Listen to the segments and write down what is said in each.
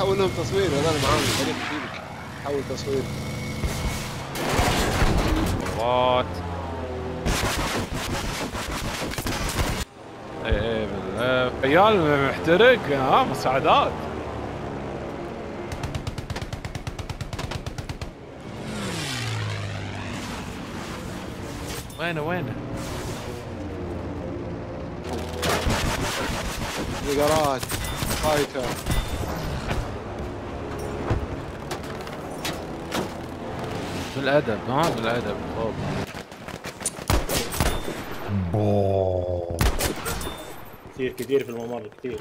حول لهم تصوير هذول معاهم خليك تجيبك. حول تصوير. وات ايه بالله عيال محترق ها مساعدات. وينه نقرات فايتر. بالادب ها بالادب فوق. كثير في الممر كثير.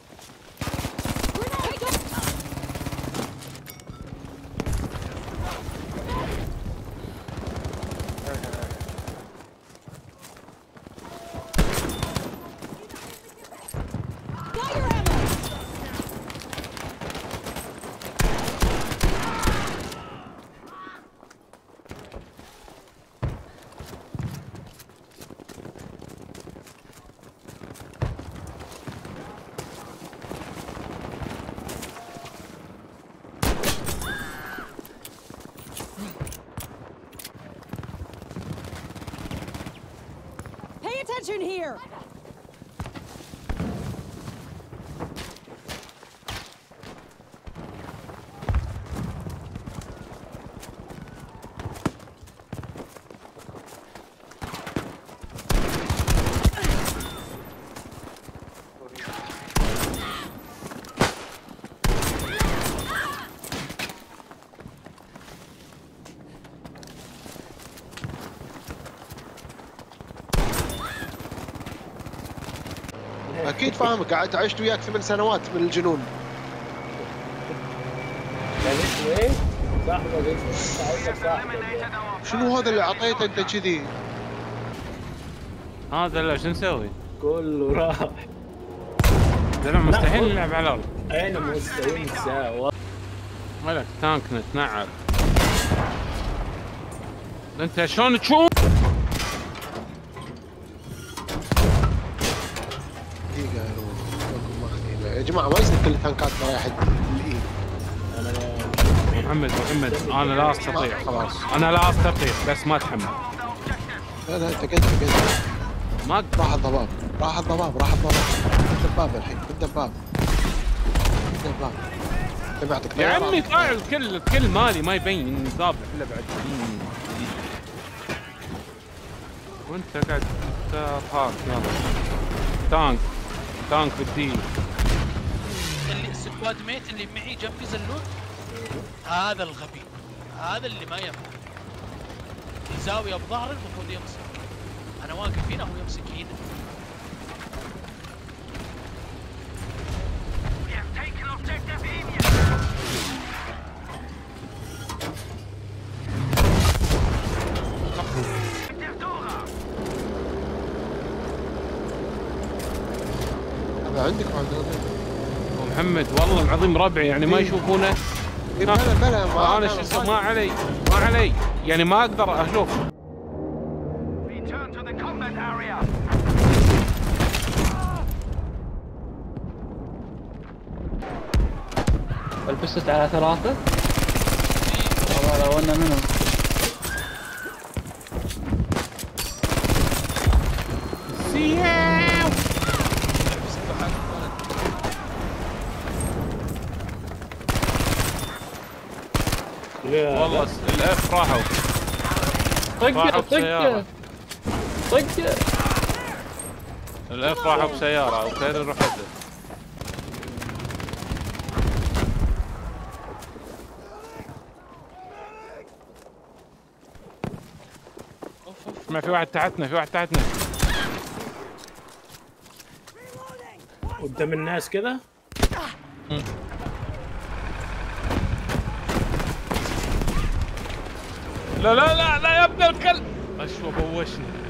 Attention here! اكيد فاهمك، قعدت عشت وياك 8 سنوات من الجنون. يعني اسمه ايه؟ صاحبك اسمه صاحبك. شنو هذا اللي اعطيته انت كذي؟ هذا لا شو نسوي؟ كله راح. لا مستحيل نلعب على الارض. انا مستحيل نساوي. مالك تانك نتنعل. انت شلون تشوف؟ يا جماعه ما يصير كل التانكات رايحه بالايد. محمد انا لا استطيع خلاص، انا لا استطيع بس ما اتحمل. لا انت قد ما راح الضباب الدباب الحين الدباب تبعتك يا عمي طالع الكل مالي ما يبين ذابح الا بعد. وانت قاعد تفارق. يلا تانك بالدين. اللي السكواد ميت اللي معي جنبي زلون هذا الغبي، هذا اللي ما يفهم. في زاوية بظهري المفروض يمسك، انا واقف هنا هو يمسك هنا. عندك وعندنا محمد والله العظيم ربعي يعني ما يشوفونه. بلا انا شو اسوي؟ ما علي يعني ما اقدر اشوف. البست على 3 والله لو انه منهم. والله الاف راحوا. طقه الاف راحوا بسيارة وكان نروح له. اسمع في واحد تحتنا قدام الناس كذا. لا يا ابن الكلب. اشوى بوشني.